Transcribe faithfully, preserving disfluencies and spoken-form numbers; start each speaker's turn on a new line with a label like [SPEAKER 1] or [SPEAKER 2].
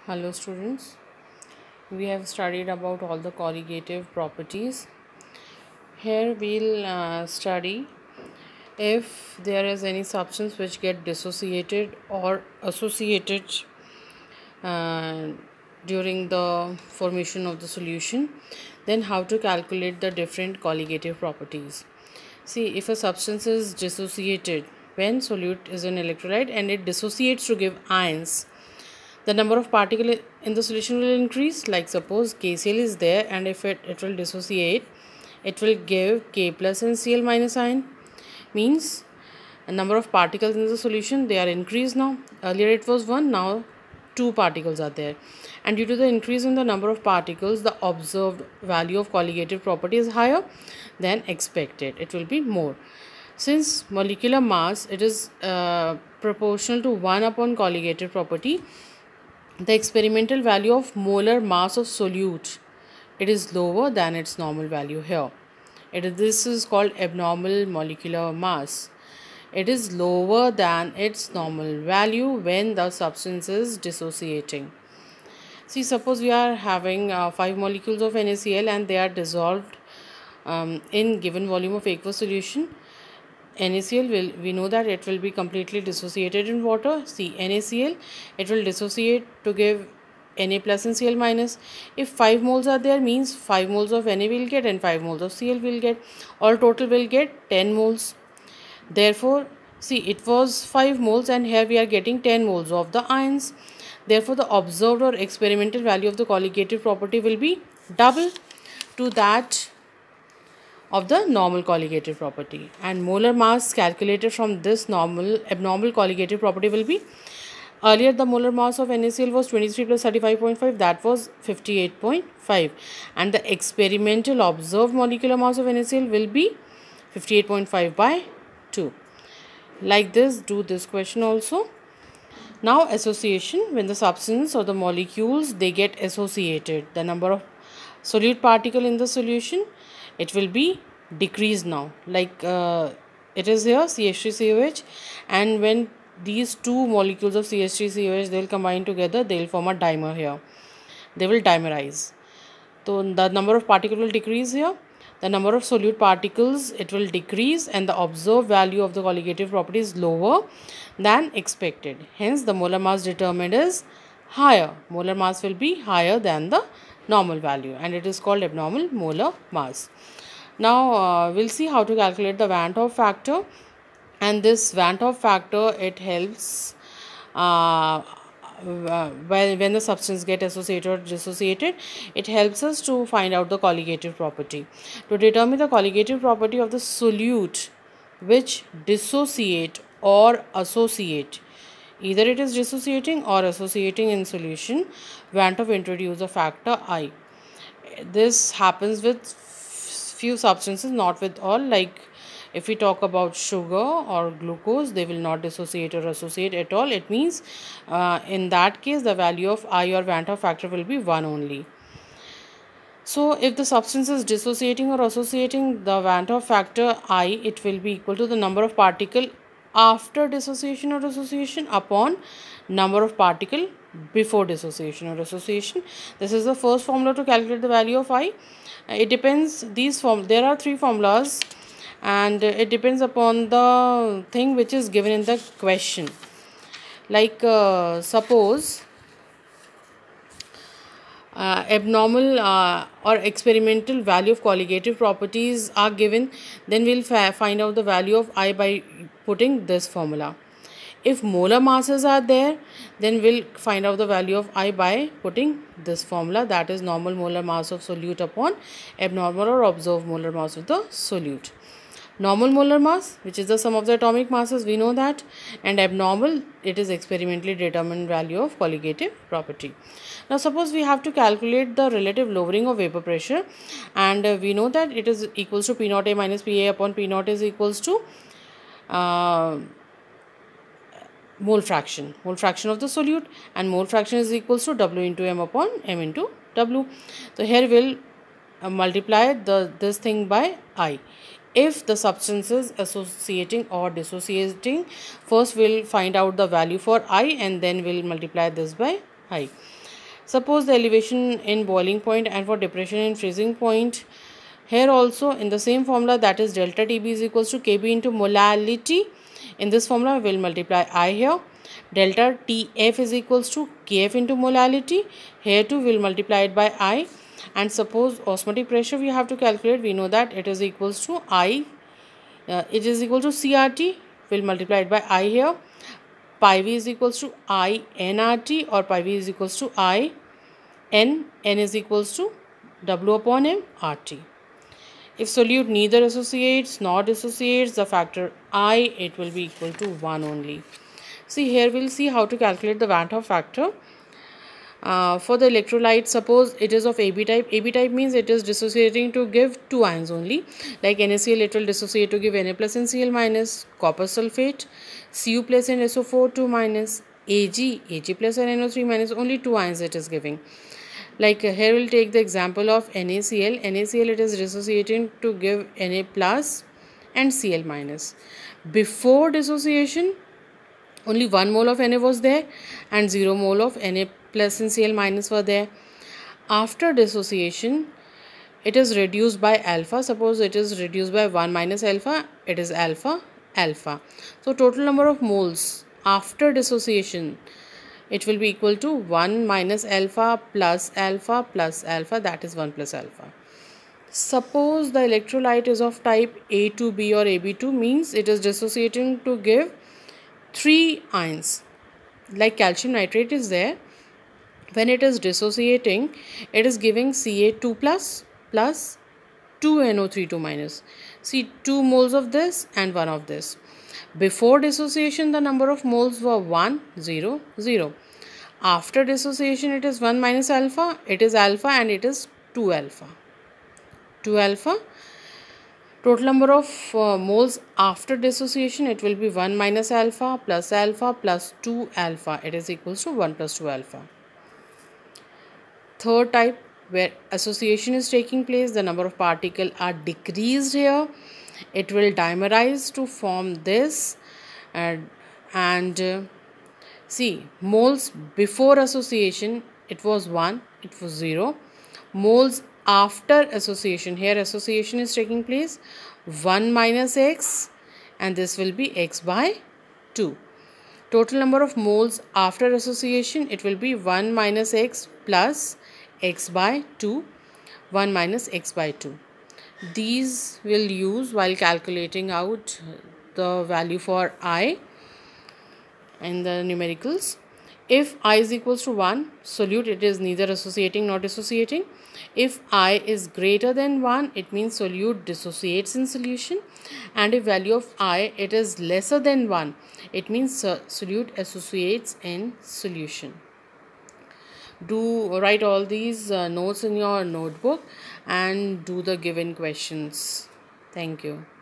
[SPEAKER 1] Hello students, we have studied about all the colligative properties. Here we'll uh, study if there is any substance which get dissociated or associated uh, during the formation of the solution, then how to calculate the different colligative properties. See, if a substance is dissociated when solute is an electrolyte and it dissociates to give ions, the number of particles in the solution will increase. Like suppose KCl is there, and if it, it will dissociate, it will give K plus and Cl minus ion. Means a number of particles in the solution, they are increased now. Earlier it was one, now two particles are there, and due to the increase in the number of particles, the observed value of colligative property is higher than expected. It will be more. Since molecular mass, it is uh, proportional to one upon colligative property, the experimental value of molar mass of solute, it is lower than its normal value here. It is, this is called abnormal molecular mass. It is lower than its normal value when the substance is dissociating. See, suppose we are having uh, five molecules of NaCl and they are dissolved um, in given volume of aqueous solution. NaCl will, we know that it will be completely dissociated in water. See, NaCl, it will dissociate to give Na plus and Cl minus. If five moles are there, means five moles of Na will get and five moles of Cl will get. All total will get ten moles. Therefore, see, it was five moles and here we are getting ten moles of the ions. Therefore, the observed or experimental value of the colligative property will be double to that of the normal colligative property, and molar mass calculated from this normal abnormal colligative property will be, earlier the molar mass of NaCl was twenty-three plus thirty-five point five, that was fifty-eight point five, and the experimental observed molecular mass of NaCl will be fifty-eight point five by two. Like this, do this question also. Now association, when the substance or the molecules they get associated, the number of solute particle in the solution, it will be decreased now. Like uh, it is here C H three C O H, and when these two molecules of C H three C O H they will combine together, they will form a dimer here. They will dimerize. So the number of particles will decrease here. The number of solute particles, it will decrease, and the observed value of the colligative property is lower than expected. Hence, the molar mass determined is higher. Molar mass will be higher than the normal value, and it is called abnormal molar mass. Now, uh, we'll see how to calculate the Van't Hoff factor, and this Van't Hoff factor, it helps uh, when, when the substance get associated or dissociated, it helps us to find out the colligative property. To determine the colligative property of the solute which dissociate or associate, either it is dissociating or associating in solution, Van't Hoff introduce a factor I. This happens with few substances, not with all. Like if we talk about sugar or glucose, they will not dissociate or associate at all. It means uh, in that case the value of I or Van't Hoff factor will be one only. So if the substance is dissociating or associating, the Van't Hoff factor I, it will be equal to the number of particle after dissociation or association upon number of particle before dissociation or association. This is the first formula to calculate the value of I. It depends, these form there are three formulas, and it depends upon the thing which is given in the question. Like uh, suppose uh, abnormal uh, or experimental value of colligative properties are given, then we'll find out the value of I by putting this formula. If molar masses are there, then we'll find out the value of I by putting this formula, that is normal molar mass of solute upon abnormal or observed molar mass of the solute. Normal molar mass, which is the sum of the atomic masses, we know that, and abnormal, it is experimentally determined value of colligative property. Now suppose we have to calculate the relative lowering of vapor pressure, and uh, we know that it is equals to P naught A minus P A upon P naught is equals to uh, mole fraction, mole fraction of the solute, and mole fraction is equals to W into M upon M into W. So here we'll uh, multiply the this thing by I. If the substance is associating or dissociating, first we'll find out the value for I, and then we'll multiply this by I. Suppose the elevation in boiling point and for depression in freezing point. Here also in the same formula, that is delta T B is equals to K B into molality. In this formula we will multiply I here. Delta T F is equals to K F into molality. Here too we will multiply it by I. And suppose osmotic pressure we have to calculate. We know that it is equals to I. Uh, it is equal to C R T. We will multiply it by I here. Pi V is equals to I N R T, or pi V is equals to I N. N is equals to W upon M R T. If solute neither associates nor dissociates the factor I, it will be equal to one only. See, here we'll see how to calculate the Van't Hoff factor. Uh, for the electrolyte, suppose it is of A B type. A B type means it is dissociating to give two ions only. Like NaCl, it will dissociate to give Na plus and Cl minus. Copper sulfate, Cu plus and S O four two minus. Ag, Ag plus and N O three minus. Only two ions it is giving. Like uh, here we'll take the example of NaCl. NaCl, it is dissociating to give Na plus and Cl minus. Before dissociation, only one mole of Na was there and zero mole of Na plus and Cl minus were there. After dissociation, it is reduced by alpha. Suppose it is reduced by one minus alpha, it is alpha, alpha. So total number of moles after dissociation, it will be equal to one minus alpha plus alpha plus alpha, that is one plus alpha. Suppose the electrolyte is of type A two B or A B two, means it is dissociating to give three ions. Like calcium nitrate is there. When it is dissociating, it is giving C A two plus plus two N O three two minus. See, two moles of this and one of this. Before dissociation, the number of moles were one, zero, zero. After dissociation, it is one minus alpha, it is alpha, and it is two alpha. two alpha. Total number of uh, moles after dissociation, it will be one minus alpha plus alpha plus two alpha. It is equals to one plus two alpha. Third type, where association is taking place, the number of particles are decreased here. It will dimerize to form this. And, and uh, see, moles before association, it was one, it was zero. Moles after association, here association is taking place, one minus x, and this will be x by two. Total number of moles after association, it will be one minus x plus x by two, one minus x by two. These will use while calculating out the value for I and the numericals. If I is equals to one, solute, it is neither associating nor dissociating. If I is greater than one, it means solute dissociates in solution. And if value of I, it is lesser than one, it means solute associates in solution. Do write all these uh, notes in your notebook and do the given questions. Thank you.